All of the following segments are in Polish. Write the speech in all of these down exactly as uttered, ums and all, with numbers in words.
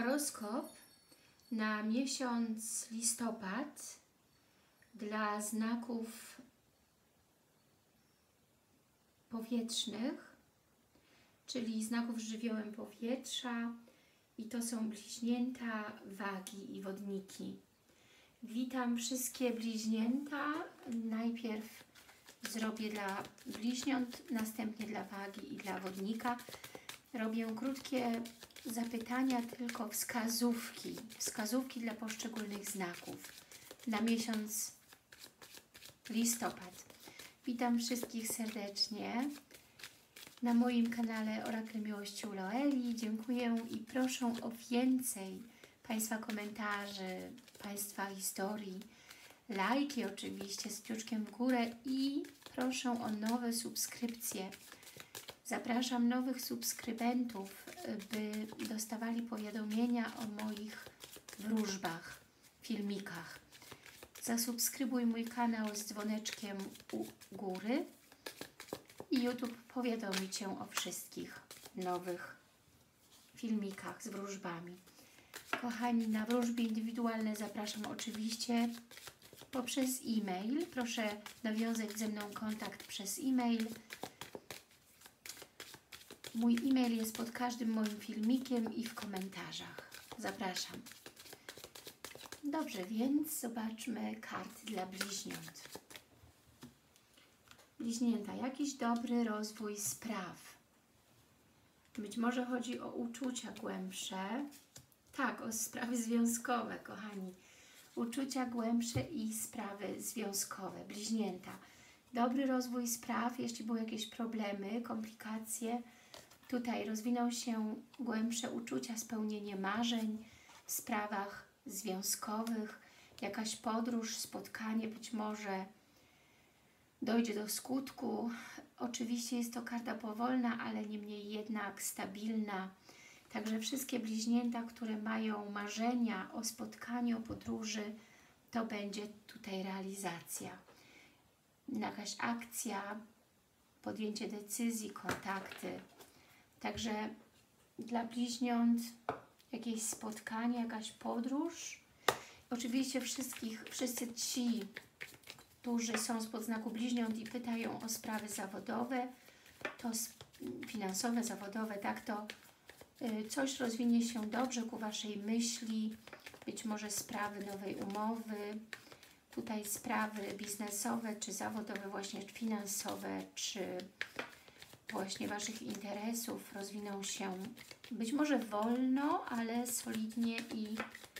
horoskop na miesiąc listopad dla znaków powietrznych, czyli znaków z żywiołem powietrza, i to są bliźnięta, wagi i wodniki. Witam wszystkie bliźnięta. Najpierw zrobię dla bliźniąt, następnie dla wagi i dla wodnika. Robię krótkie zapytania, tylko wskazówki. Wskazówki dla poszczególnych znaków na miesiąc listopad. Witam wszystkich serdecznie na moim kanale Orakel Miłości u Loeli. Dziękuję i proszę o więcej Państwa komentarzy, Państwa historii, lajki oczywiście z kciuczkiem w górę i proszę o nowe subskrypcje. Zapraszam nowych subskrybentów, by dostawali powiadomienia o moich wróżbach, filmikach. Zasubskrybuj mój kanał z dzwoneczkiem u góry i YouTube powiadomi Cię o wszystkich nowych filmikach z wróżbami. Kochani, na wróżby indywidualne zapraszam oczywiście poprzez e-mail. Proszę nawiązać ze mną kontakt przez e-mail. Mój e-mail jest pod każdym moim filmikiem i w komentarzach. Zapraszam. Dobrze, więc zobaczmy karty dla bliźniąt. Bliźnięta, jakiś dobry rozwój spraw. Być może chodzi o uczucia głębsze. Tak, o sprawy związkowe, kochani. Uczucia głębsze i sprawy związkowe. Bliźnięta. Dobry rozwój spraw, jeśli były jakieś problemy, komplikacje. Tutaj rozwiną się głębsze uczucia, spełnienie marzeń w sprawach związkowych. Jakaś podróż, spotkanie być może dojdzie do skutku. Oczywiście jest to karta powolna, ale niemniej jednak stabilna. Także wszystkie bliźnięta, które mają marzenia o spotkaniu, o podróży, to będzie tutaj realizacja. Jakaś akcja, podjęcie decyzji, kontakty. Także dla bliźniąt jakieś spotkanie, jakaś podróż. Oczywiście wszystkich, wszyscy ci, którzy są spod znaku bliźniąt i pytają o sprawy zawodowe, to finansowe, zawodowe, tak, to y, coś rozwinie się dobrze ku Waszej myśli, być może sprawy nowej umowy, tutaj sprawy biznesowe, czy zawodowe, właśnie finansowe, czy właśnie Waszych interesów rozwiną się być może wolno, ale solidnie i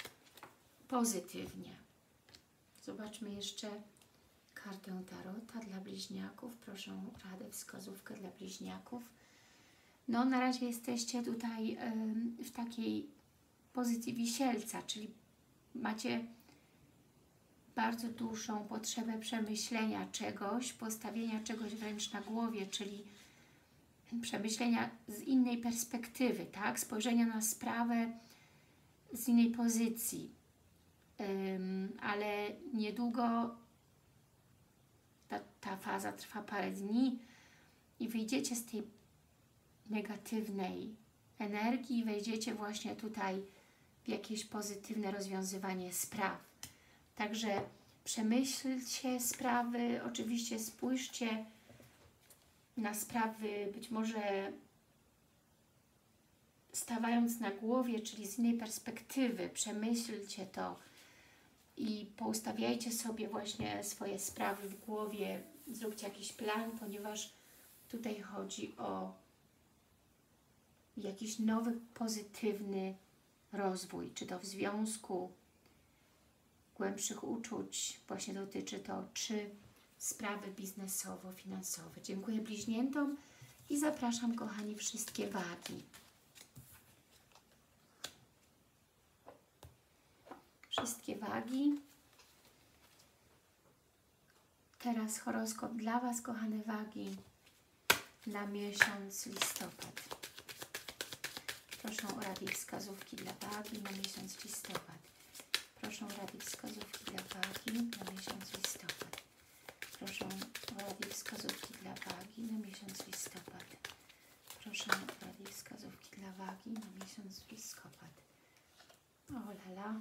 pozytywnie. Zobaczmy jeszcze kartę Tarota dla bliźniaków. Proszę o radę, wskazówkę dla bliźniaków. No, na razie jesteście tutaj yy, w takiej pozycji wisielca, czyli macie bardzo dużą potrzebę przemyślenia czegoś, postawienia czegoś wręcz na głowie, czyli przemyślenia z innej perspektywy, tak? Spojrzenia na sprawę z innej pozycji. Um, ale niedługo ta, ta faza trwa parę dni i wyjdziecie z tej negatywnej energii i wejdziecie właśnie tutaj w jakieś pozytywne rozwiązywanie spraw. Także przemyślcie sprawy, oczywiście spójrzcie na sprawy, być może stawając na głowie, czyli z innej perspektywy, przemyślcie to i poustawiajcie sobie właśnie swoje sprawy w głowie, zróbcie jakiś plan, ponieważ tutaj chodzi o jakiś nowy, pozytywny rozwój, czy to w związku, głębszych uczuć, właśnie dotyczy to, czy sprawy biznesowo-finansowe. Dziękuję bliźniętom i zapraszam, kochani, wszystkie wagi. Wszystkie wagi. Teraz horoskop dla Was, kochane wagi, na miesiąc listopad. Proszę o rady i wskazówki dla wagi na miesiąc listopad. Proszę o rady i wskazówki dla wagi na miesiąc listopad. Proszę o rady i wskazówki dla wagi na miesiąc listopad. Proszę o rady i wskazówki dla wagi na miesiąc listopad. uwaga.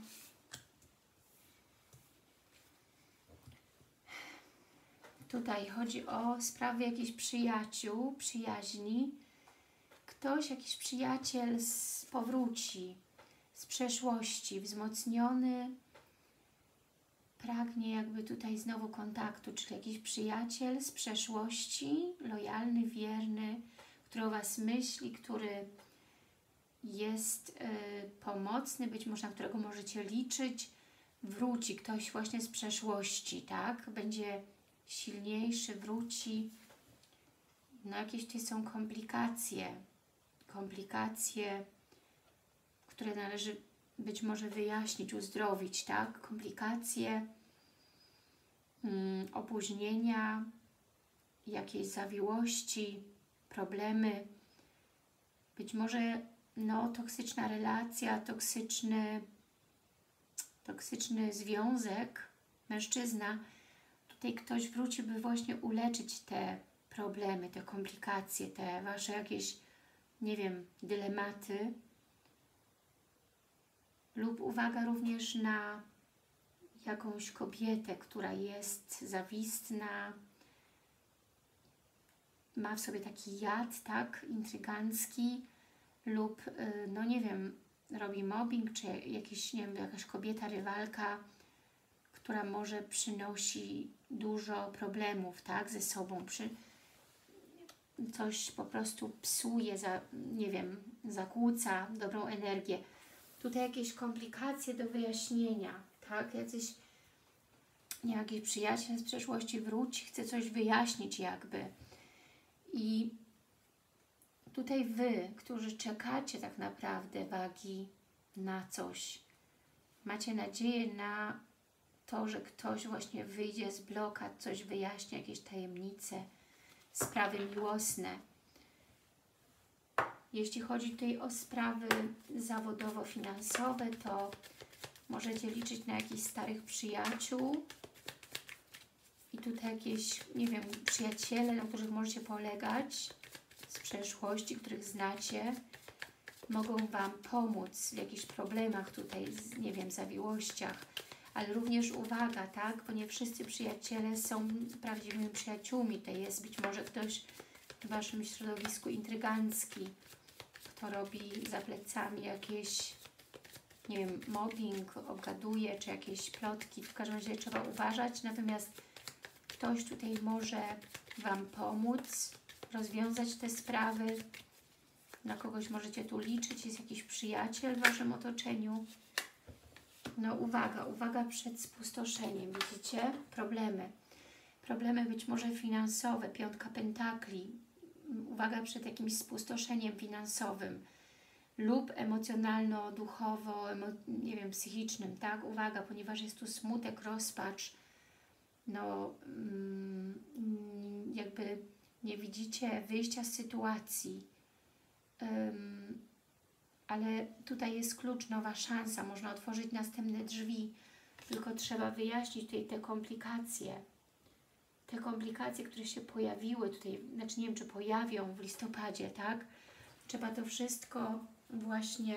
Tutaj chodzi o sprawy jakichś przyjaciół, przyjaźni. Ktoś, jakiś przyjaciel z, powróci z przeszłości, wzmocniony, pragnie jakby tutaj znowu kontaktu, czyli jakiś przyjaciel z przeszłości, lojalny, wierny, który o Was myśli, który jest y, pomocny, być może na którego możecie liczyć, wróci ktoś właśnie z przeszłości, tak? Będzie silniejszy, wróci. No jakieś tutaj są komplikacje, komplikacje, które należy być może wyjaśnić, uzdrowić, tak? Komplikacje, mm, opóźnienia, jakieś zawiłości, problemy, być może no, toksyczna relacja, toksyczny, toksyczny związek, mężczyzna. Tutaj ktoś wróci, by właśnie uleczyć te problemy, te komplikacje, te Wasze jakieś, nie wiem, dylematy. Lub uwaga również na jakąś kobietę, która jest zawistna, ma w sobie taki jad, tak, intrygancki, lub, no nie wiem, robi mobbing, czy jakiś, nie wiem, jakaś kobieta, rywalka, która może przynosi dużo problemów, tak, ze sobą, przy, coś po prostu psuje, za, nie wiem, zakłóca dobrą energię. Tutaj jakieś komplikacje do wyjaśnienia, tak, jacyś, nie, jakiś przyjaciel z przeszłości wróci, chce coś wyjaśnić jakby. I tutaj Wy, którzy czekacie tak naprawdę, wagi, na coś, macie nadzieję na to, że ktoś właśnie wyjdzie z blokad, coś wyjaśni, jakieś tajemnice, sprawy miłosne. Jeśli chodzi tutaj o sprawy zawodowo-finansowe, to możecie liczyć na jakichś starych przyjaciół i tutaj jakieś, nie wiem, przyjaciele, na których możecie polegać z przeszłości, których znacie, mogą Wam pomóc w jakichś problemach tutaj, nie wiem, zawiłościach, ale również uwaga, tak, bo nie wszyscy przyjaciele są prawdziwymi przyjaciółmi. To jest być może ktoś w Waszym środowisku intrygancki, kto robi za plecami jakieś, nie wiem, mobbing, obgaduje, czy jakieś plotki. W każdym razie trzeba uważać, natomiast ktoś tutaj może Wam pomóc rozwiązać te sprawy. Na kogoś możecie tu liczyć, jest jakiś przyjaciel w Waszym otoczeniu. No uwaga, uwaga przed spustoszeniem, widzicie? Problemy. Problemy być może finansowe, piątka pentakli. Uwaga przed jakimś spustoszeniem finansowym lub emocjonalno-duchowo, emo nie wiem, psychicznym, tak? Uwaga, ponieważ jest tu smutek, rozpacz, no mm, jakby nie widzicie wyjścia z sytuacji, um, ale tutaj jest klucz, nowa szansa, można otworzyć następne drzwi, tylko trzeba wyjaśnić tutaj te komplikacje, te komplikacje, które się pojawiły tutaj, znaczy nie wiem, czy pojawią w listopadzie, tak? Trzeba to wszystko właśnie,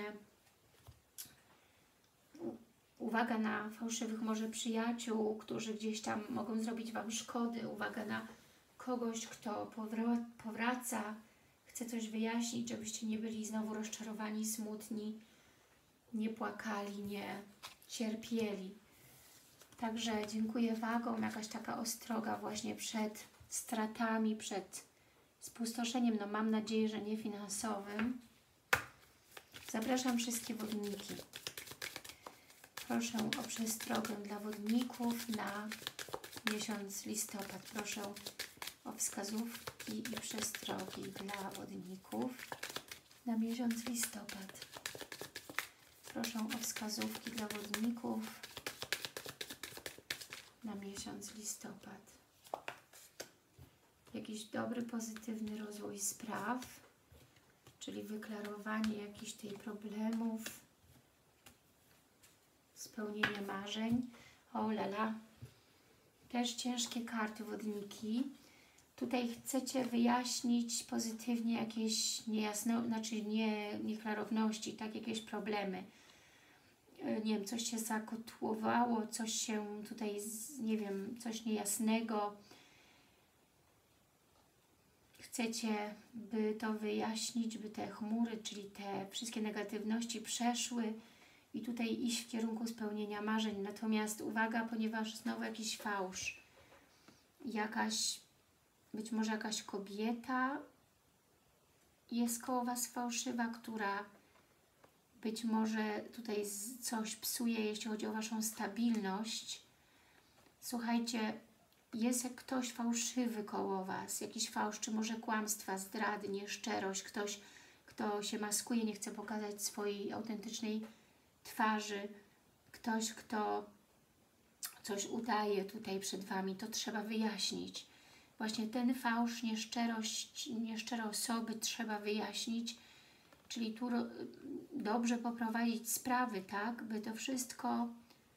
uwaga na fałszywych może przyjaciół, którzy gdzieś tam mogą zrobić Wam szkody, uwaga na kogoś, kto powra powraca, chce coś wyjaśnić, żebyście nie byli znowu rozczarowani, smutni, nie płakali, nie cierpieli. Także dziękuję wagom, jakaś taka ostroga właśnie przed stratami, przed spustoszeniem, no mam nadzieję, że nie finansowym. Zapraszam wszystkie wodniki. Proszę o przestrogę dla wodników na miesiąc listopad. Proszę o wskazówki i przestrogi dla wodników na miesiąc listopad. Proszę o wskazówki dla wodników na miesiąc listopad. Jakiś dobry, pozytywny rozwój spraw, czyli wyklarowanie jakichś tej problemów, spełnienie marzeń. O lala, też ciężkie karty, wodniki. Tutaj chcecie wyjaśnić pozytywnie jakieś niejasne, znaczy nie, nieklarowności, tak, jakieś problemy. nie wiem, coś się zakotłowało, coś się tutaj, nie wiem, coś niejasnego. Chcecie, by to wyjaśnić, by te chmury, czyli te wszystkie negatywności przeszły i tutaj iść w kierunku spełnienia marzeń. Natomiast uwaga, ponieważ znowu jakiś fałsz, jakaś, być może jakaś kobieta jest koło Was fałszywa, która być może tutaj coś psuje, jeśli chodzi o Waszą stabilność. Słuchajcie, jest jak ktoś fałszywy koło Was, jakiś fałsz, czy może kłamstwa, zdrady, nieszczerość, ktoś, kto się maskuje, nie chce pokazać swojej autentycznej twarzy, ktoś, kto coś udaje tutaj przed Wami, to trzeba wyjaśnić. Właśnie ten fałsz, nieszczerość, nieszczere osoby trzeba wyjaśnić, czyli tu dobrze poprowadzić sprawy, tak, by to wszystko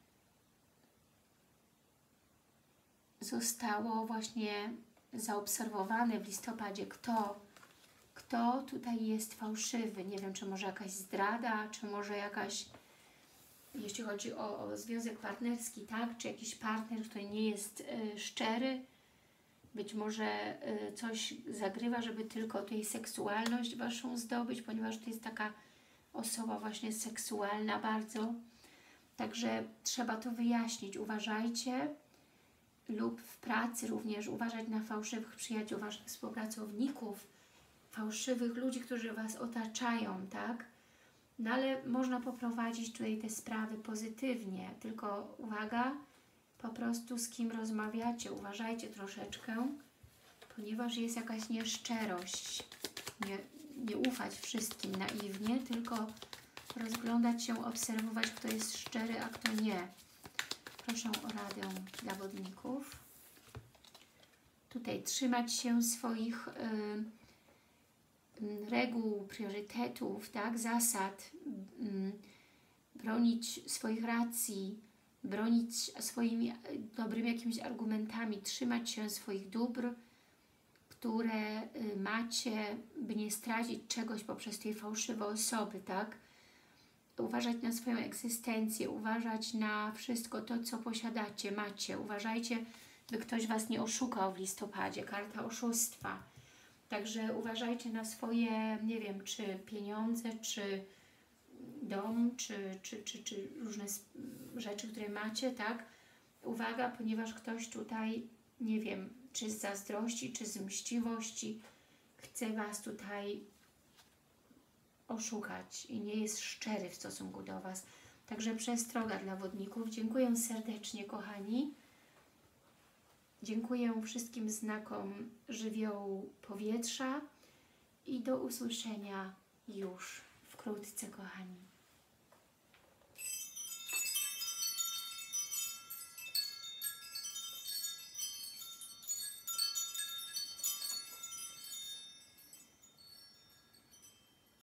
zostało właśnie zaobserwowane w listopadzie, kto, kto tutaj jest fałszywy. Nie wiem, czy może jakaś zdrada, czy może jakaś, jeśli chodzi o, o związek partnerski, tak, czy jakiś partner, który nie jest y, szczery, być może y, coś zagrywa, żeby tylko tej seksualność Waszą zdobyć, ponieważ to jest taka osoba właśnie seksualna bardzo. Także trzeba to wyjaśnić. Uważajcie, lub w pracy również uważać na fałszywych przyjaciół, Waszych współpracowników, fałszywych ludzi, którzy Was otaczają, tak? No ale można poprowadzić tutaj te sprawy pozytywnie, tylko uwaga, po prostu z kim rozmawiacie, uważajcie troszeczkę, ponieważ jest jakaś nieszczerość. Nie, nie ufać wszystkim naiwnie, tylko rozglądać się, obserwować, kto jest szczery, a kto nie. Proszę o radę dla wodników. Tutaj trzymać się swoich y, reguł, priorytetów, tak, zasad, y, bronić swoich racji, bronić swoimi dobrymi jakimiś argumentami, trzymać się swoich dóbr, które y, macie, by nie stracić czegoś poprzez tej fałszywe osoby, tak? Uważać na swoją egzystencję, uważać na wszystko to, co posiadacie, macie. Uważajcie, by ktoś Was nie oszukał w listopadzie, karta oszustwa. Także uważajcie na swoje, nie wiem, czy pieniądze, czy dom, czy, czy, czy, czy różne rzeczy, które macie, tak? Uwaga, ponieważ ktoś tutaj, nie wiem, czy z zazdrości, czy z mściwości chce Was tutaj oszukać i nie jest szczery w stosunku do Was. Także przestroga dla wodników. Dziękuję serdecznie, kochani. Dziękuję wszystkim znakom żywiołu powietrza i do usłyszenia już wkrótce, kochani.